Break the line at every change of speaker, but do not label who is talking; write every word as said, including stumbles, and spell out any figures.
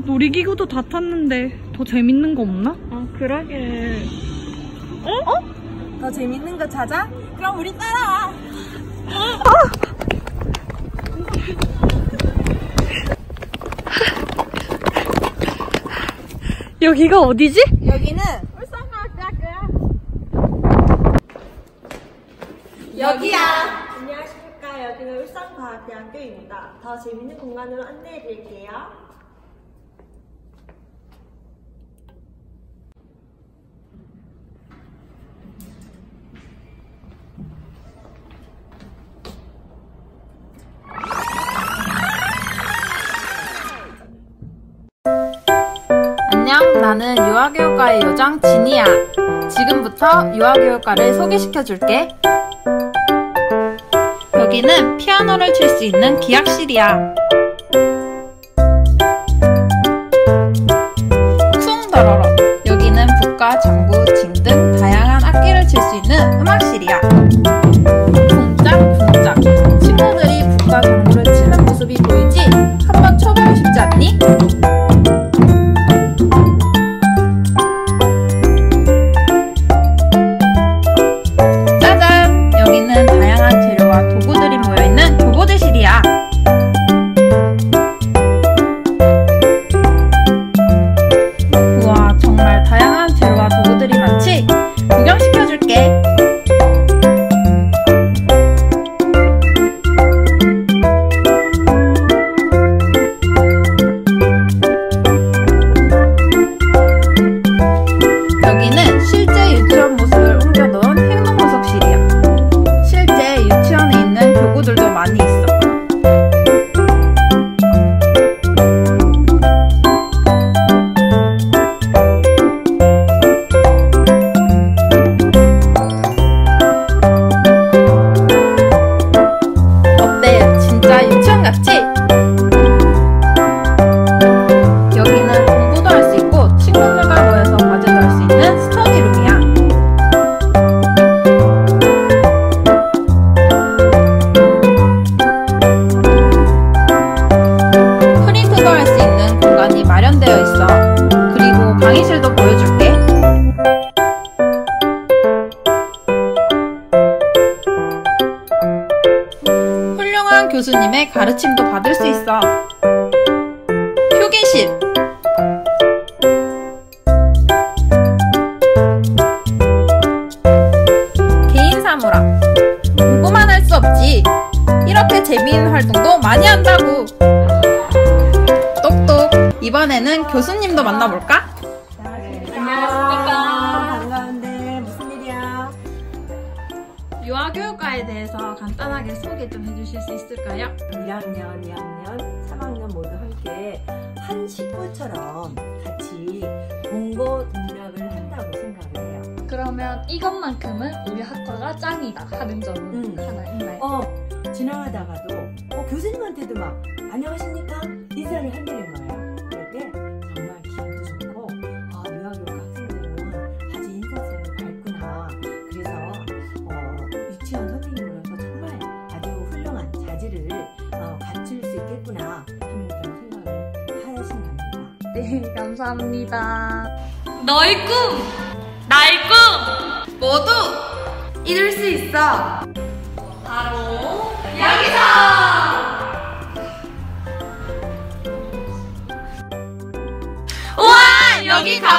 놀이기구도 다 탔는데 더 재밌는 거 없나?
아, 그러게.
어? 어?
더 재밌는 거 찾아? 그럼 우리 따라와.
아! 여기가 어디지?
여기는 울산과학대학교야. 여기야. 안녕하십니까. 여기는 울산과학대학교입니다. 더 재밌는 공간으로 안내해 드릴게요.
안녕, 나는 유아교육과의 요정 진이야. 지금부터 유아교육과를 소개시켜줄게. 여기는 피아노를 칠 수 있는 기악실이야. 쿵더러러, 여기는 북과 장구, 징 등 다양한 악기를 칠 수 있는 음악실이야. 쿵짝쿵짝, 친구들이 북과 장구를 치는 모습이 보이지? 한번 쳐보고 싶지 않니? 교수님의 가르침도 받을 수 있어. 휴게실, 개인 사물함, 공부만 할 수 없지. 이렇게 재미있는 활동도 많이 한다고. 똑똑, 이번에는 교수님도 만나볼까?
안녕하십니까. 반가운데 무슨 일이야?
유아교육과에 대해서 간단하게 소개 좀 해주실 수 있을까요?
일 학년, 이 학년, 삼 학년 모두 함께 한 식구처럼 같이 동거 동락을 한다고 생각을 해요.
그러면 이것만큼은 우리 학과가 짱이다 하는 점은
음.
하나 있나요?
어, 지나가다가도 어, 교수님한테도 막 안녕하십니까? 인사를 한다는 거예요. 그럴 때 정말 기분도 좋고 아, 유아교육 학생들은 아주 인사성이 밝구나. 그래서 어, 유치원 선생님으로서 정말 아주 훌륭한 자질을 어, 갖출 수 있겠구나 하는 그런 생각을 하신답니다.
네, 감사합니다.
너의 꿈, 나의 꿈 모두 이룰 수 있어. 바로 여기서. 우와, 여기 가